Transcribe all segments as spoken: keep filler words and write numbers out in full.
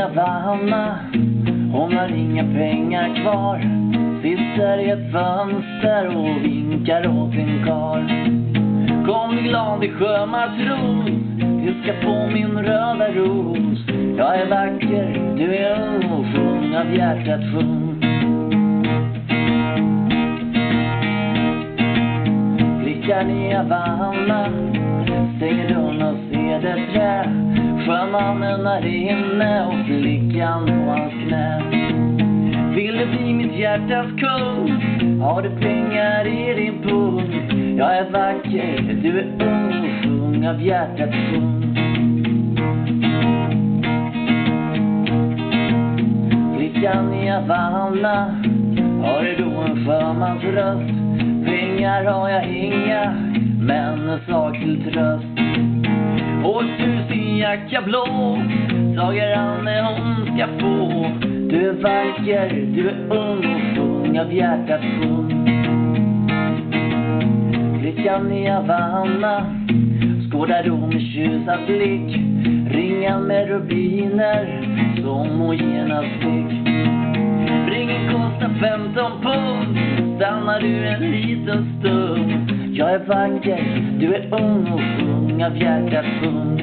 Havanna, hon har inga pengar kvar. Sitter i ett fönster och vinkar åt sin kar. Kom glad i sjömatros, du ska få min röda ros. Jag är vacker, du är ung och sjung av hjärtat sjung. Flickan i Havanna stänger dörren och ser det trä. Sjömannen är inne och flickan på hans knä. Vill du bli mitt hjärtas kung? Har du pengar i din pung? Jag är vacker, du är ung och sjung av hjärtat sjung. Flickan i Havanna har du då en sjömans röst. Pengar har jag inga, men en sak till tröst. Och tusen jacka blå sager han när hon ska få. Du är vacker, du är ung och sjung av hjärtat sjung. Flickan i Havanna skådar då med tjusad blick. Ringan med rubiner som hon genast fick. Ringen kostar femton pund. Stannar du en liten stund. Jag är vacker, du är ung och sjung av hjärtat sjung.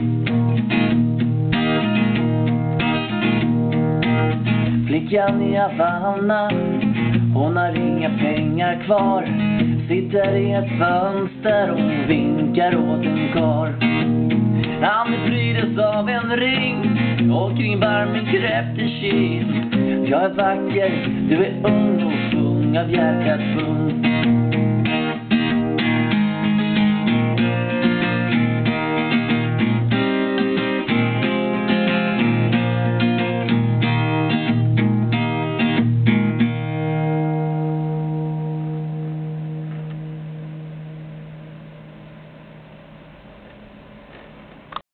Flickan i Havanna, hon har inga pengar kvar. Sitter i ett fönster och vinkar åt en kar. Han prydes av en ring och kring barmen kräfte kind. Jag är vacker, du är ung och sjung av hjärtat sjung.